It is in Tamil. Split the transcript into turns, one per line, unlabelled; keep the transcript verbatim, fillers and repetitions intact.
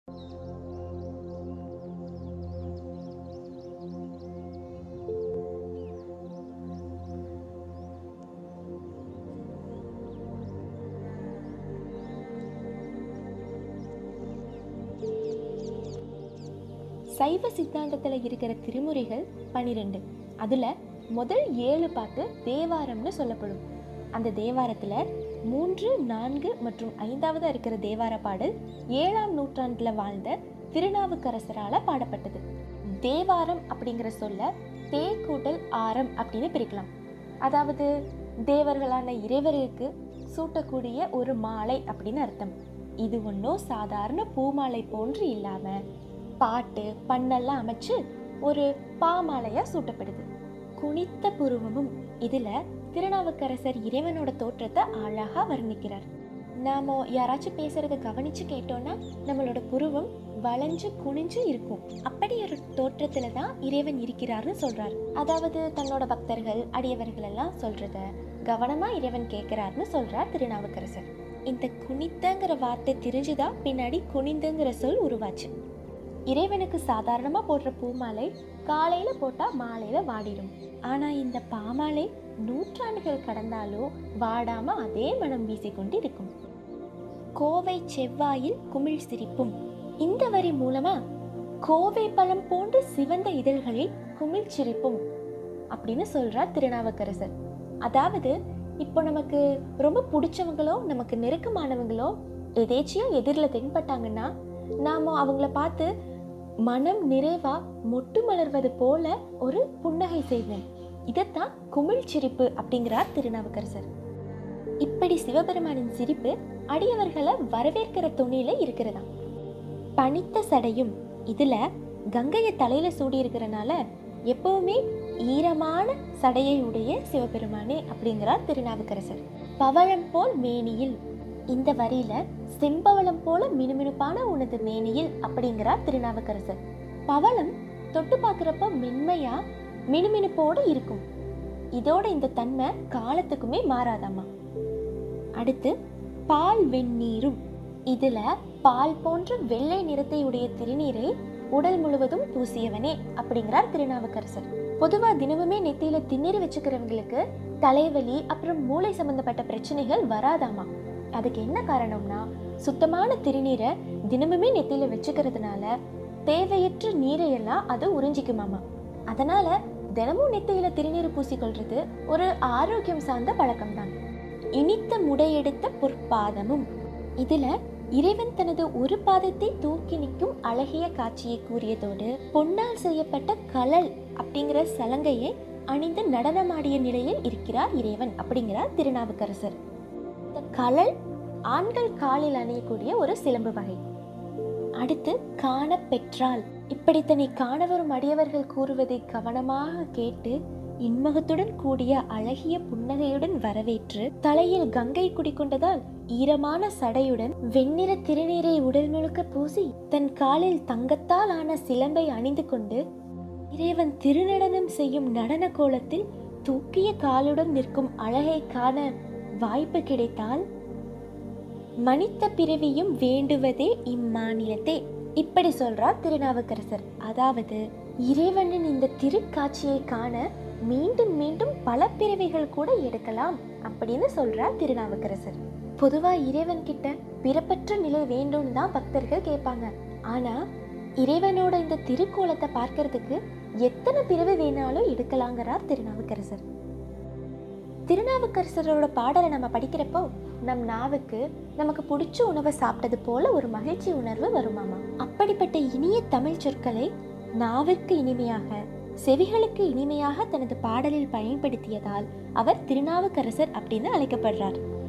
சைவ சித்தாந்தத்துல இருக்கிற திருமுறைகள் பனிரெண்டு. அதுல முதல் ஏழு பாட்டு தேவாரம்னு சொல்லப்படும். அந்த தேவாரத்துல மூன்று, நான்கு மற்றும் ஐந்தாவதா இருக்கிற தேவார பாடல் ஏழாம் நூற்றாண்டுல வாழ்ந்த திருநாவுக்கரசரால பாடப்பட்டது. தேவாரம் அப்படிங்கிற சொல்ல தே கூட்டல் ஆரம் அப்படின்னு பிரிக்கலாம். அதாவது தேவர்களான இறைவருக்கு சூட்டக்கூடிய ஒரு மாலை அப்படின்னு அர்த்தம். இது ஒன்றும் சாதாரண பூமாலை போன்று இல்லாம பாட்டு பண்ணெல்லாம் அமைச்சு ஒரு பாமாலையா சூட்டப்படுது. குனித்த புருவமும் இதுல திருநாவுக்கரசர் இறைவனோட தோற்றத்தை அழகா வர்ணிக்கிறார். நாம யாராச்சும் பேசுறத கவனிச்சு கேட்டோம்னா நம்மளோட புருவம் வளைஞ்சு குனிஞ்சு இருக்கும். அப்படி ஒரு தோற்றத்துல தான் இறைவன் இருக்கிறார்னு சொல்றாரு. அதாவது தன்னோட பக்தர்கள் அடியவர்கள் எல்லாம் சொல்றத கவனமா இறைவன் கேட்கிறார்னு சொல்றார் திருநாவுக்கரசர். இந்த குனித்தங்கிற வார்த்தை தெரிஞ்சுதான் பின்னாடி குனிந்துங்கிற சொல் உருவாச்சு. இறைவனுக்கு சாதாரணமா போடுற பூமாலை காலையில போட்டா மாலையில வாடிடும். ஆனா இந்த பாமாலை நூற்றாண்டுகள் கடந்தாலும் வாடாம அதே மனம் வீசிக்கொண்டு இருக்கும். கோவை செவ்வாயில் குமிழ் சிரிப்பும் இந்த வரி மூலமா கோவை பழம் போன்று சிவந்த இதழ்களில் குமிழ் சிரிப்பும் அப்படின்னு சொல்றார் திருநாவுக்கரசர். அதாவது இப்போ நமக்கு ரொம்ப பிடிச்சவங்களோ நமக்கு நெருக்கமானவங்களோ எதேச்சியா எதிரில் தென்பட்டாங்கன்னா நாம அவங்கள பார்த்து மனம் நிறைவா மொட்டு மலர்வது போல ஒரு புன்னகை செய்வோம். இதைத்தான் குமிழ் சிரிப்பு அப்படிங்கிறார் திருநாவுக்கரசர். இப்படி சிவபெருமானின் சிரிப்பு அடியவர்களை வரவேற்கிற துணியில இருக்கிறதா. பனித்த சடையும் இதுல கங்கையை தலையில சூடி இருக்கிறனால எப்பவுமே ஈரமான சடையை உடைய சிவபெருமானே அப்படிங்கிறார் திருநாவுக்கரசர். பவழம் போல் மேனியில் இந்த வரியில செம்பவளம் போல மினுமினுப்பான உனது மேனியில் அப்படிங்கிறார் திருநாவுக்கரசர். பவளம் தொட்டு பார்க்கிறப்ப மென்மையா மினுமினுப்போடு இருக்கும். இதோட இந்த தன்மை காலத்துக்குமே மாறாதாமா. அடுத்து பால் வெந்நீரும் இதுல பால் போன்ற வெள்ளை நிறத்தை உடைய திருநீரை உடல் முழுவதும் பூசியவனே அப்படிங்கிறார் திருநாவுக்கரசர். பொதுவா தினமுமே நெத்தியில திண்ணீர் வச்சுக்கிறவங்களுக்கு தலைவலி அப்புறம் மூளை சம்பந்தப்பட்ட பிரச்சனைகள் வராதாமா. அதுக்கு என்ன காரணம்னா சுத்தமான திருநீரை தினமுமே நெத்தியில வச்சுக்கிறதுனால தேவையற்ற நீரையெல்லாம் அது உறிஞ்சிக்குமாமா. அதனால தினமும் நெத்தியில திருநீர் பூசிக்கொள்றது ஒரு ஆரோக்கியம் சார்ந்த பழக்கம் தான். இனித்த முடையெடுத்த பொற்பாதமும் இதுல இறைவன் தனது ஒரு பாதத்தை தூக்கி நிற்கும் அழகிய காட்சியை கூறியதோடு பொன்னால் செய்யப்பட்ட கலல் அப்படிங்கிற சலங்கையை அணிந்து நடனமாடிய நிலையில் இருக்கிறார் இறைவன் அப்படிங்கிறார் திருநாவுக்கரசர். இந்த கலல் ஆண்கள் காலில் அணியக்கூடிய ஒரு சிலம்பு வகை. அடுத்து காண பெற்றால் இப்படி தன்னை காண வரும் அடியவர்கள் கூறுவதை கவனமாக கேட்டு இன்முகத்துடன் கூடிய அழகிய புன்னகையுடன் வரவேற்று தலையில் கங்கை குடிக்கொண்டதால் ஈரமான சடையுடன் வெண்ணிற திருநீரை உடல் முழுக்க பூசி தன் காலில் தங்கத்தால் ஆன சிலம்பை அணிந்து கொண்டு இறைவன் திருநடனம் செய்யும் நடன கோலத்தில் தூக்கிய காலுடன் நிற்கும் அழகை காண வாய்ப்பு கிடைத்தால் மனித பிறவியும் வேண்டுவதே இம்மாநிலத்தே இப்படி சொல்றார் திருநாவுக்கரசர். அதாவது இறைவனின் இந்த திருக்காட்சியை காண மீண்டும் மீண்டும் பல பிறவிகள் கூட எடுக்கலாம் அப்படின்னு சொல்றார் திருநாவுக்கரசர். பொதுவா இறைவன் கிட்ட பிறப்பற்ற நிலை வேண்டும் தான் பக்தர்கள் கேட்பாங்க. ஆனா இறைவனோட இந்த திருக்கோலத்தை பார்க்கறதுக்கு எத்தனை பிறவி வேணாலும் எடுக்கலாங்கிறார் திருநாவுக்கரசர். திருநாவுக்கரசரோட பாடலை நம்ம படிக்கிறப்போ நம் நாவுக்கு நமக்கு பிடிச்ச உணவை சாப்பிட்டது போல ஒரு மகிழ்ச்சி உணர்வு வருமாமா. அப்படிப்பட்ட இனிய தமிழ் சொற்களை நாவிற்கு இனிமையாக செவிகளுக்கு இனிமையாக தனது பாடலில் பயன்படுத்தியதால் அவர் திருநாவுக்கரசர் அப்படின்னு அழைக்கப்படுறார்.